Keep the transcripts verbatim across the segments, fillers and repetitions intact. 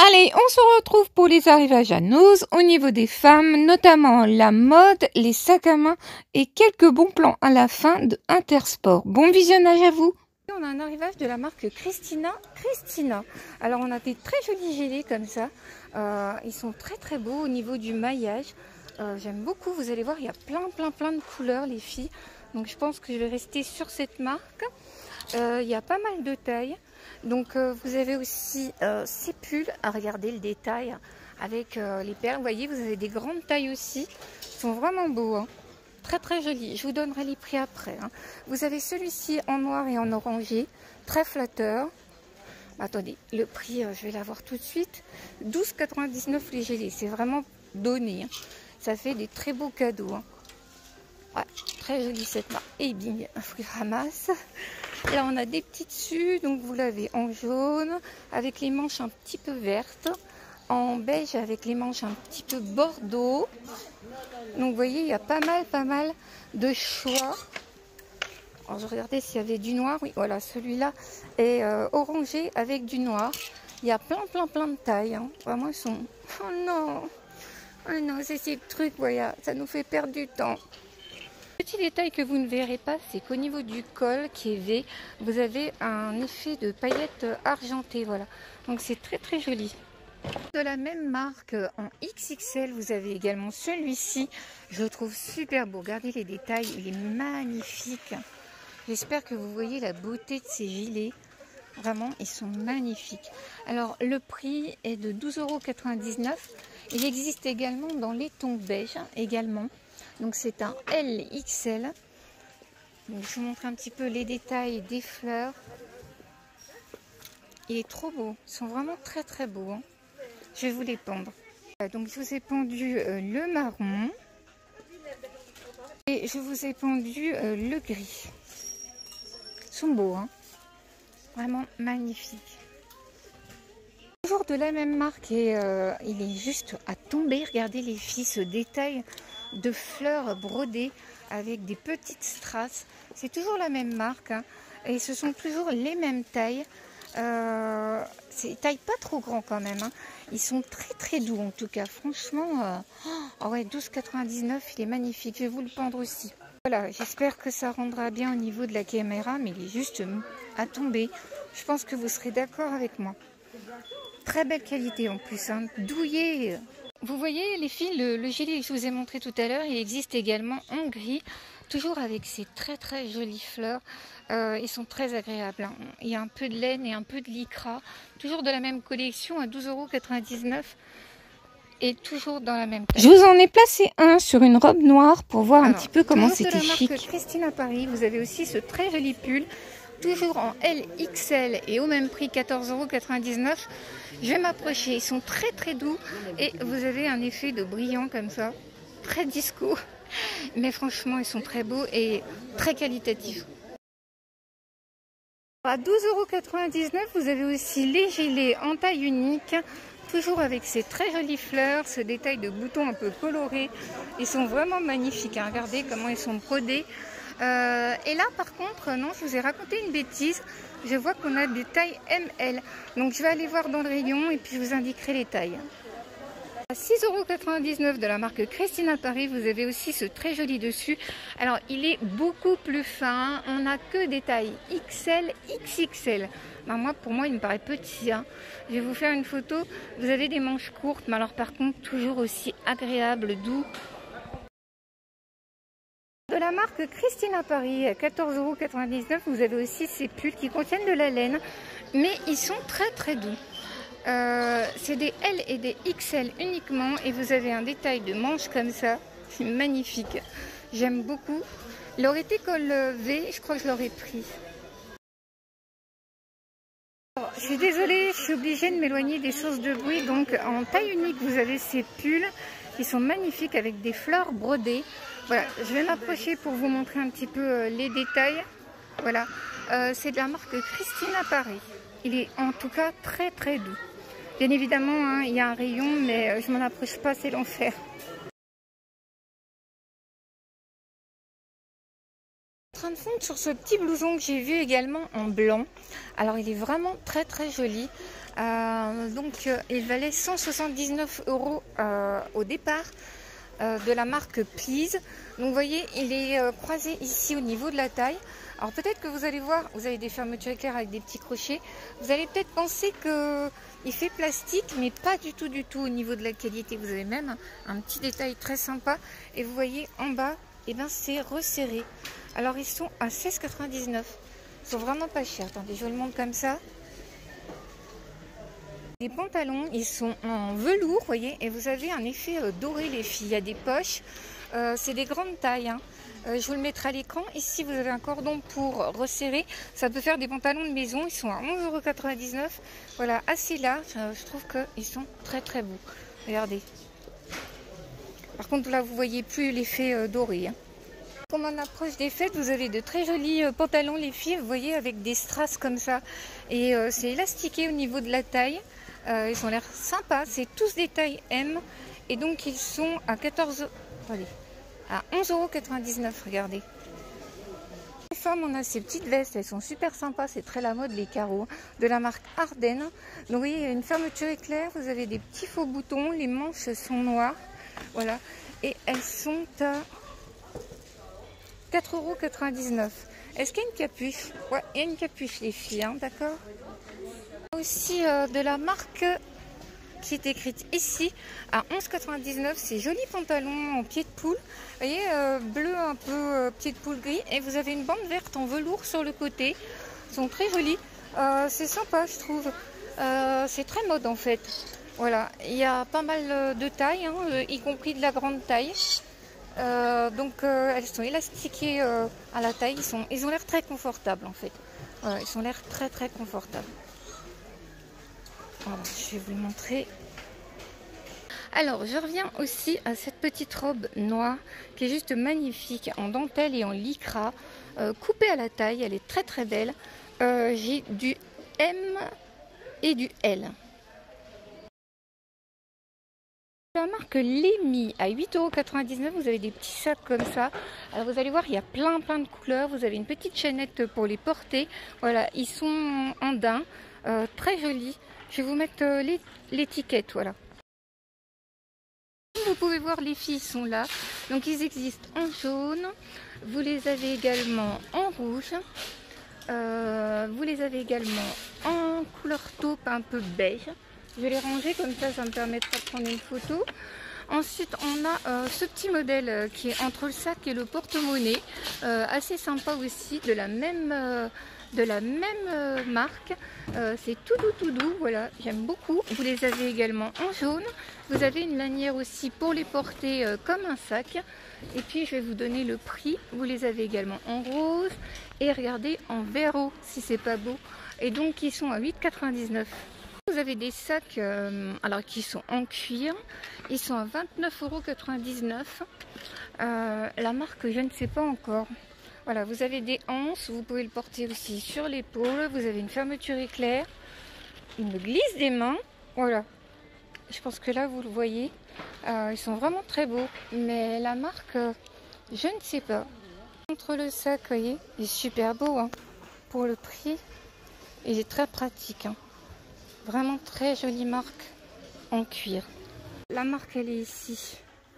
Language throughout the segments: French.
Allez, on se retrouve pour les arrivages à Noz au niveau des femmes, notamment la mode, les sacs à main et quelques bons plans à la fin de Intersport. Bon visionnage à vous. On a un arrivage de la marque Christina. Christina. Alors on a des très jolis gilets comme ça. Euh, ils sont très très beaux au niveau du maillage. Euh, J'aime beaucoup. Vous allez voir, il y a plein plein plein de couleurs les filles. Donc je pense que je vais rester sur cette marque. Euh, il y a pas mal de tailles. Donc euh, vous avez aussi euh, ces pulls à regarder le détail avec euh, les perles. Vous voyez, vous avez des grandes tailles aussi. Ils sont vraiment beaux, hein. Très très jolis. Je vous donnerai les prix après, hein. Vous avez celui-ci en noir et en orangé, très flatteur. Attendez, le prix, euh, je vais l'avoir tout de suite. douze quatre-vingt-dix-neuf les gilets. C'est vraiment donné, hein. Ça fait des très beaux cadeaux, hein. Ouais, très jolie cette marque. Et bing, un fruit ramasse. Là, on a des petits dessus, donc vous l'avez en jaune, avec les manches un petit peu vertes, en beige avec les manches un petit peu bordeaux. Donc, vous voyez, il y a pas mal, pas mal de choix. Alors, je regardais s'il y avait du noir. Oui, voilà, celui-là est euh, orangé avec du noir. Il y a plein, plein, plein de tailles, hein. Vraiment, ils sont... Oh non, oh non, c'est ces trucs, voilà, ça nous fait perdre du temps. Petit détail que vous ne verrez pas, c'est qu'au niveau du col qui est V, vous avez un effet de paillettes argentées, voilà. Donc c'est très très joli. De la même marque en X X L, vous avez également celui-ci. Je le trouve super beau. Regardez les détails, il est magnifique. J'espère que vous voyez la beauté de ces gilets. Vraiment, ils sont magnifiques. Alors le prix est de douze euros quatre-vingt-dix-neuf. Il existe également dans les tons beige également. Donc c'est un L X L. Donc, je vous montre un petit peu les détails des fleurs. Il est trop beau. Ils sont vraiment très très beaux, hein. Je vais vous les pendre. Donc je vous ai pendu euh, le marron. Et je vous ai pendu euh, le gris. Ils sont beaux, hein. Vraiment magnifiques. Toujours de la même marque et euh, il est juste à tomber. Regardez les filles, ce détail de fleurs brodées avec des petites strass. C'est toujours la même marque, hein, et ce sont toujours les mêmes tailles. Euh, c'est taille pas trop grand quand même, hein. Ils sont très très doux en tout cas. Franchement, euh, oh ouais, douze quatre-vingt-dix-neuf, il est magnifique. Je vais vous le pendre aussi. Voilà, j'espère que ça rendra bien au niveau de la caméra, mais il est juste à tomber. Je pense que vous serez d'accord avec moi. Très belle qualité en plus, hein, douillet. Vous voyez les filles, le, le gilet que je vous ai montré tout à l'heure, il existe également en gris, toujours avec ces très très jolies fleurs. Euh, ils sont très agréables, hein. Il y a un peu de laine et un peu de lycra, toujours de la même collection à douze euros quatre-vingt-dix-neuf et toujours dans la même taille. Je vous en ai placé un sur une robe noire pour voir Alors, un petit peu comment c'était chic. De la marque Christina Paris, vous avez aussi ce très joli pull, toujours en L X L et au même prix, quatorze euros quatre-vingt-dix-neuf. Je vais m'approcher, ils sont très très doux et vous avez un effet de brillant comme ça, très disco, mais franchement ils sont très beaux et très qualitatifs. À douze euros quatre-vingt-dix-neuf, vous avez aussi les gilets en taille unique, toujours avec ces très jolies fleurs, ce détail de boutons un peu colorés. Ils sont vraiment magnifiques, hein. Regardez comment ils sont brodés. Euh, et là par contre, non, je vous ai raconté une bêtise. Je vois qu'on a des tailles M L. Donc je vais aller voir dans le rayon et puis je vous indiquerai les tailles. À six euros quatre-vingt-dix-neuf de la marque Christina Paris, vous avez aussi ce très joli dessus. Alors il est beaucoup plus fin. On n'a que des tailles X L, X X L. Ben, moi, pour moi, il me paraît petit, hein. Je vais vous faire une photo. Vous avez des manches courtes, mais alors par contre, toujours aussi agréable, doux. De la marque Christina Paris, à quatorze euros quatre-vingt-dix-neuf, vous avez aussi ces pulls qui contiennent de la laine, mais ils sont très très doux. Euh, c'est des L et des X L uniquement, et vous avez un détail de manche comme ça, c'est magnifique. J'aime beaucoup. Il aurait été col V, je crois que je l'aurais pris. Alors, je suis désolée, je suis obligée de m'éloigner des sources de bruit, donc en taille unique, vous avez ces pulls qui sont magnifiques avec des fleurs brodées. Voilà, je vais m'approcher pour vous montrer un petit peu euh, les détails. Voilà, euh, c'est de la marque Christina Paris. Il est en tout cas très très doux. Bien évidemment, hein, il y a un rayon, mais euh, je m'en approche pas, c'est l'enfer. train de fondre sur ce petit blouson que j'ai vu également en blanc. Alors il est vraiment très très joli. Euh, donc euh, il valait cent soixante-dix-neuf euros euh, au départ, euh, de la marque Please. Donc vous voyez, il est euh, croisé ici au niveau de la taille. Alors peut-être que vous allez voir, vous avez des fermetures éclairs avec des petits crochets. Vous allez peut-être penser que il fait plastique, mais pas du tout du tout au niveau de la qualité. Vous avez même un, un petit détail très sympa. Et vous voyez en bas, et ben c'est resserré. Alors ils sont à seize quatre-vingt-dix-neuf. Ils sont vraiment pas chers. Attendez, je vous le montre comme ça. Les pantalons, ils sont en velours, vous voyez, et vous avez un effet euh, doré les filles. Il y a des poches, euh, c'est des grandes tailles. Hein. Euh, je vous le mettrai à l'écran. Ici, vous avez un cordon pour resserrer. Ça peut faire des pantalons de maison. Ils sont à onze euros quatre-vingt-dix-neuf. Voilà, assez large. Euh, je trouve qu'ils sont très très beaux. Regardez. Par contre, là, vous voyez plus l'effet euh, doré. Hein. Comme on approche des fêtes, vous avez de très jolis euh, pantalons, les filles. Vous voyez, avec des strass comme ça. Et euh, c'est élastiqué au niveau de la taille. Euh, ils ont l'air sympas. C'est tous des tailles M. Et donc, ils sont à quatorze... Attendez. À onze euros quatre-vingt-dix-neuf, regardez. Les femmes, on a ces petites vestes, elles sont super sympas, c'est très la mode, les carreaux, de la marque Ardennes. Donc vous voyez, il y a une fermeture éclair, vous avez des petits faux boutons, les manches sont noires, voilà. Et elles sont à quatre euros quatre-vingt-dix-neuf. Est-ce qu'il y a une capuche? Ouais, il y a une capuche, les filles, hein, d'accord. Aussi euh, de la marque... qui est écrite ici à onze euros quatre-vingt-dix-neuf. C'est joli pantalon en pied de poule. Vous voyez, euh, bleu un peu euh, pied de poule gris. Et vous avez une bande verte en velours sur le côté. Ils sont très jolis. Euh, c'est sympa, je trouve. Euh, c'est très mode en fait. Voilà, il y a pas mal de tailles, hein, y compris de la grande taille. Euh, donc euh, elles sont élastiquées euh, à la taille. Ils, sont, ils ont l'air très confortables en fait. Voilà, ils ont l'air très très confortables. Voilà, je vais vous le montrer. Alors, je reviens aussi à cette petite robe noire qui est juste magnifique en dentelle et en lycra, euh, coupée à la taille. Elle est très très belle. Euh, J'ai du M et du L. La marque Lemi à huit euros quatre-vingt-dix-neuf. Vous avez des petits sacs comme ça. Alors vous allez voir, il y a plein plein de couleurs. Vous avez une petite chaînette pour les porter. Voilà, ils sont en daim, euh, très jolis. Je vais vous mettre euh, l'étiquette, voilà. Vous pouvez voir, les filles sont là. Donc ils existent en jaune. Vous les avez également en rouge. Euh, vous les avez également en couleur taupe un peu beige. Je vais les ranger comme ça, ça me permettra de prendre une photo. Ensuite, on a euh, ce petit modèle euh, qui est entre le sac et le porte-monnaie. Euh, assez sympa aussi, de la même... Euh, de la même euh, marque. Euh, c'est tout doux tout doux, voilà, j'aime beaucoup. Vous les avez également en jaune. Vous avez une lanière aussi pour les porter euh, comme un sac. Et puis je vais vous donner le prix. Vous les avez également en rose et regardez en vert eau si c'est pas beau. Et donc ils sont à huit euros quatre-vingt-dix-neuf. Vous avez des sacs euh, alors qui sont en cuir. Ils sont à vingt-neuf euros quatre-vingt-dix-neuf. Euh, la marque je ne sais pas encore. Voilà, vous avez des anses, vous pouvez le porter aussi sur l'épaule. Vous avez une fermeture éclair. Il me glisse des mains. Voilà. Je pense que là, vous le voyez. Euh, ils sont vraiment très beaux. Mais la marque, euh, je ne sais pas. Contre le sac, vous voyez, il est super beau. Hein, pour le prix. Il est très pratique. Hein. Vraiment très jolie marque en cuir. La marque, elle est ici.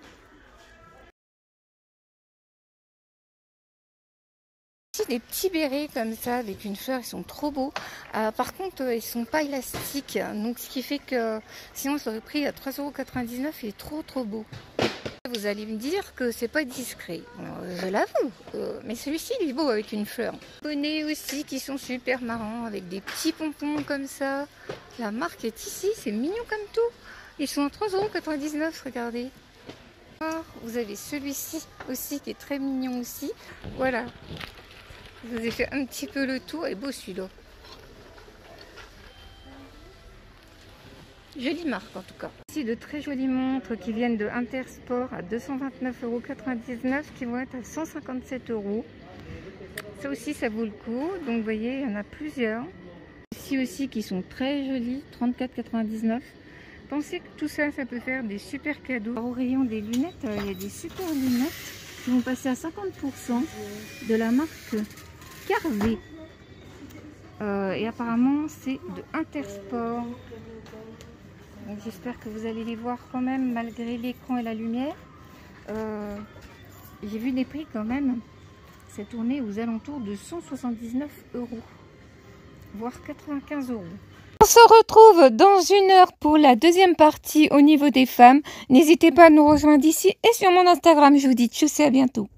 Des petits bérets comme ça avec une fleur, ils sont trop beaux. Euh, par contre, euh, ils sont pas élastiques, donc ce qui fait que sinon ça aurait pris à trois euros quatre-vingt-dix-neuf. Il est trop trop beau. Vous allez me dire que c'est pas discret. Euh, je l'avoue, euh, mais celui-ci il est beau avec une fleur. Bonnets aussi qui sont super marrants avec des petits pompons comme ça. La marque est ici, c'est mignon comme tout. Ils sont à trois euros quatre-vingt-dix-neuf, regardez. Vous avez celui-ci aussi qui est très mignon aussi. Voilà. Je vous ai fait un petit peu le tour et beau celui-là. Jolie marque en tout cas. Ici de très jolies montres qui viennent de Intersport à deux cent vingt-neuf euros quatre-vingt-dix-neuf qui vont être à cent cinquante-sept euros. Ça aussi ça vaut le coup. Donc vous voyez, il y en a plusieurs. Ici aussi qui sont très jolies, trente-quatre euros quatre-vingt-dix-neuf. Pensez que tout ça, ça peut faire des super cadeaux. Au rayon des lunettes, il y a des super lunettes. qui vont passer à cinquante pour cent de la marque Carvé. Euh, et apparemment c'est de Intersport. Donc j'espère que vous allez les voir quand même malgré l'écran et la lumière. Euh, J'ai vu des prix quand même. C'est tourné aux alentours de cent soixante-dix-neuf euros, voire quatre-vingt-quinze euros. On se retrouve dans une heure pour la deuxième partie au niveau des femmes. N'hésitez pas à nous rejoindre ici et sur mon Instagram. Je vous dis tchuss et à bientôt.